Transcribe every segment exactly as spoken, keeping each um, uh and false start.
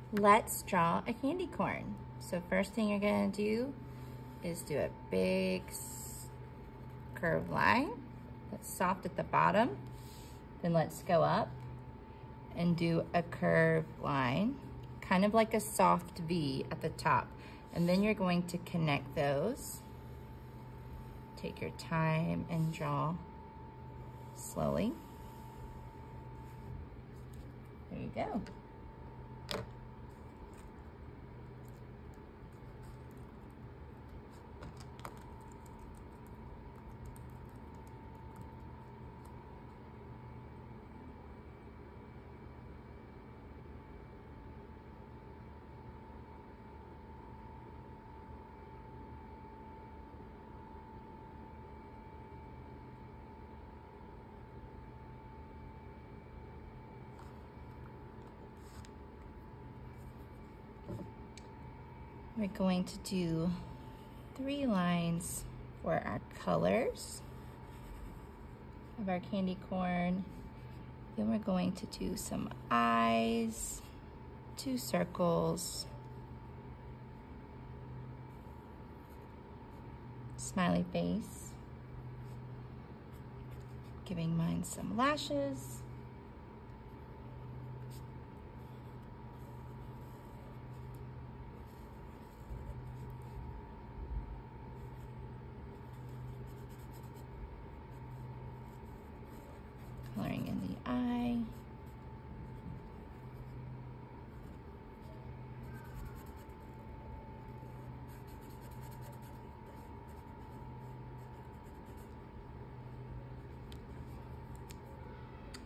Let's draw a candy corn. So first thing you're gonna do is do a big curved line that's soft at the bottom. Then let's go up and do a curved line, kind of like a soft V at the top. And then you're going to connect those. Take your time and draw slowly. There you go. We're going to do three lines for our colors of our candy corn. Then we're going to do some eyes, two circles, smiley face, giving mine some lashes, coloring in the eye.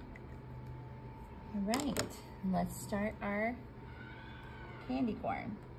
All right, let's start our candy corn.